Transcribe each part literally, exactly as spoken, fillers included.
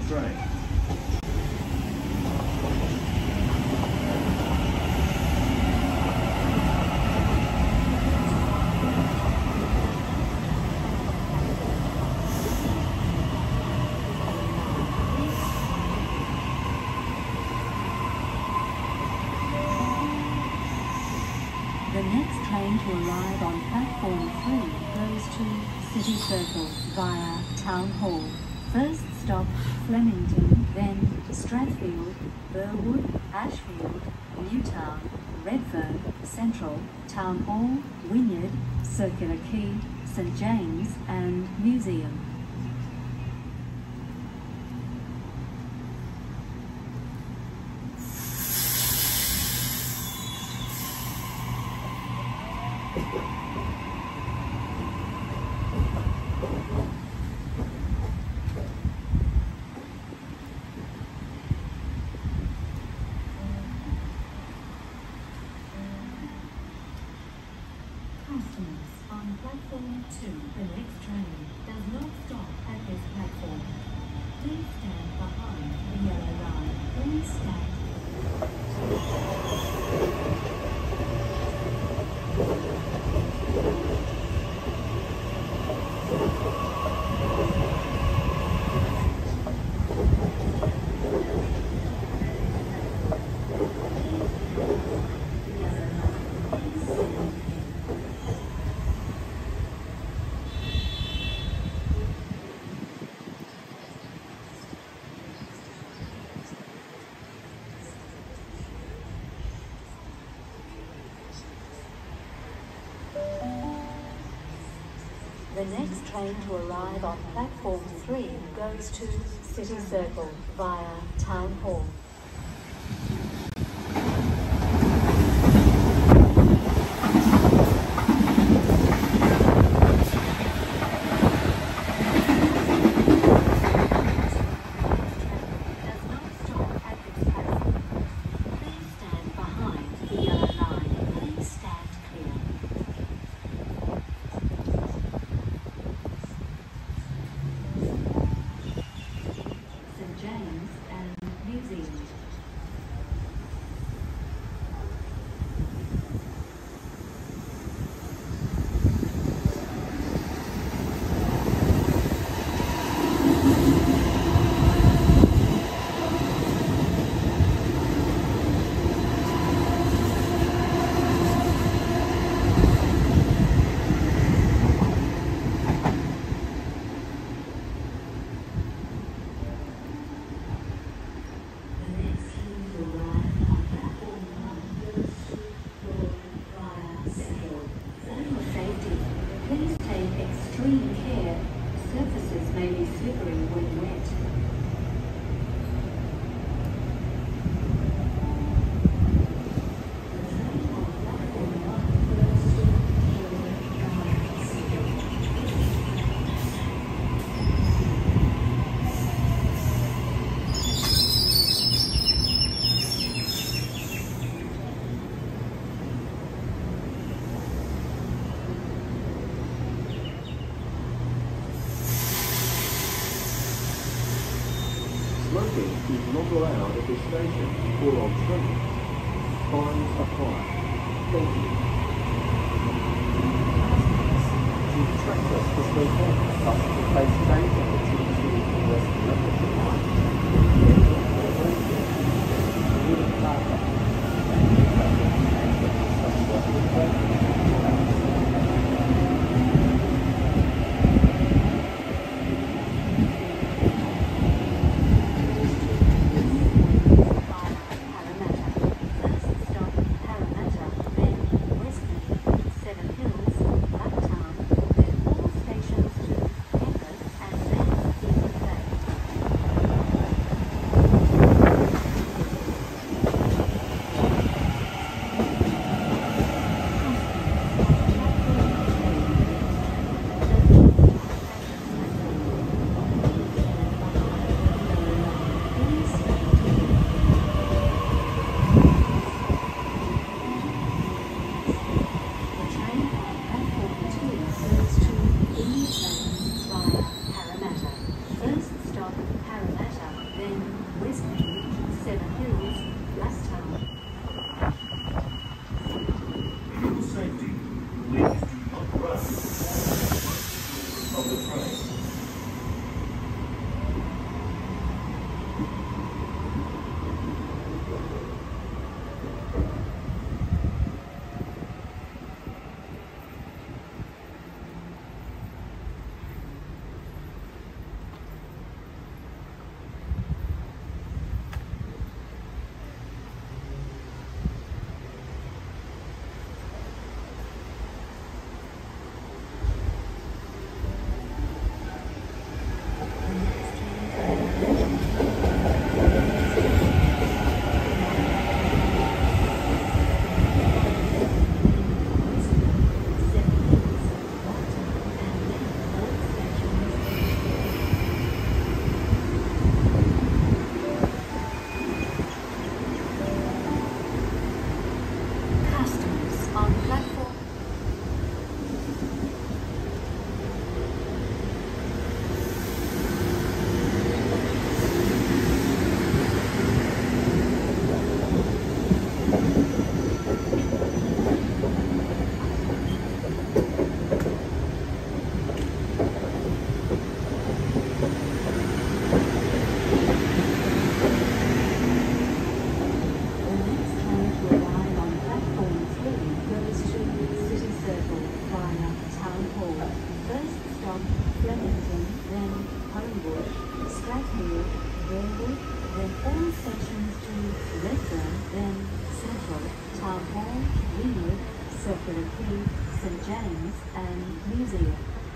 train. The next train to arrive on platform three goes to City Circle via Town Hall. First stop Flemington, then Strathfield, Burwood, Ashfield, Newtown, Redfern, Central, Town Hall, Wynyard, Circular Quay, St James and Museum. On platform two, the next train does not stop at this platform. Please stand behind the yellow line. Please stand. The next train to arrive on platform three goes to City Circle via Town Hall. Smoking is not allowed at this station or on trains. Fines apply. Thank you. To attract us to stay home, us to place stays on the T two Inner West Leppington line. Seven Hills, Blacktown, then all stations to Empress and Please do not run of the train. Then all sections to Lidcombe, then Central, Town Hall, Greenwood, Circular Quay, Saint James and Museum.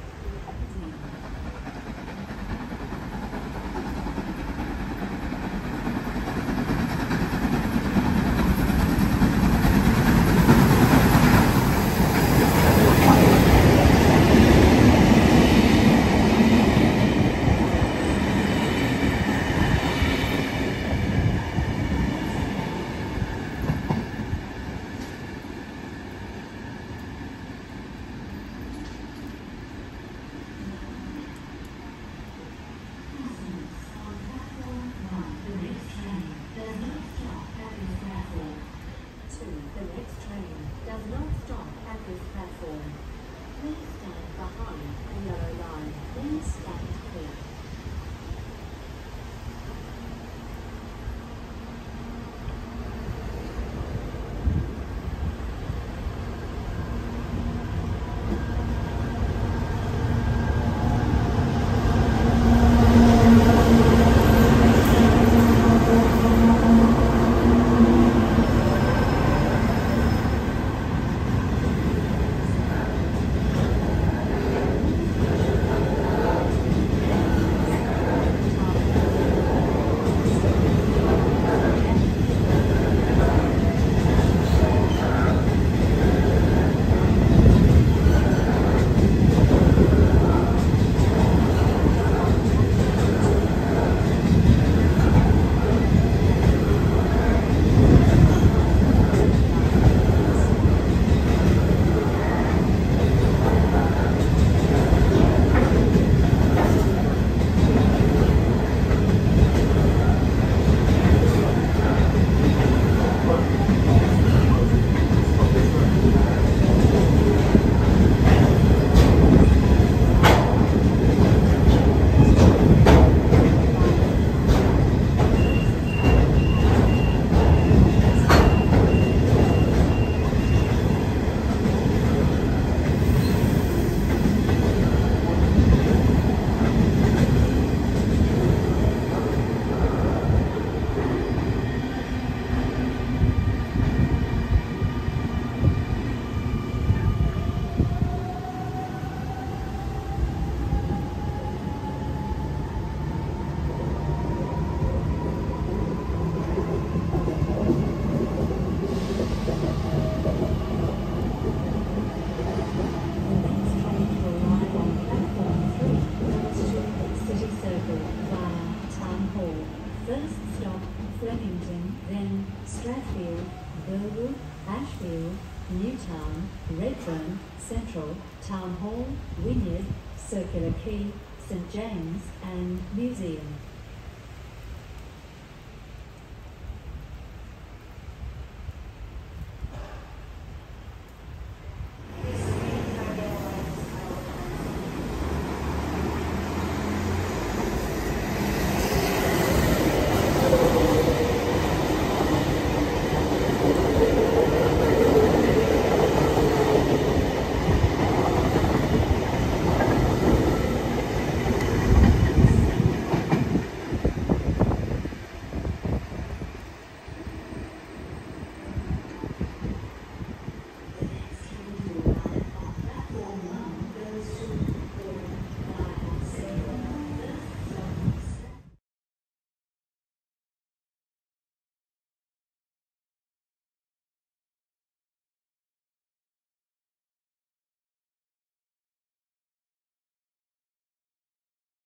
Newtown, Redfern, Central, Town Hall, Wynyard, Circular Quay, Saint James and Museum.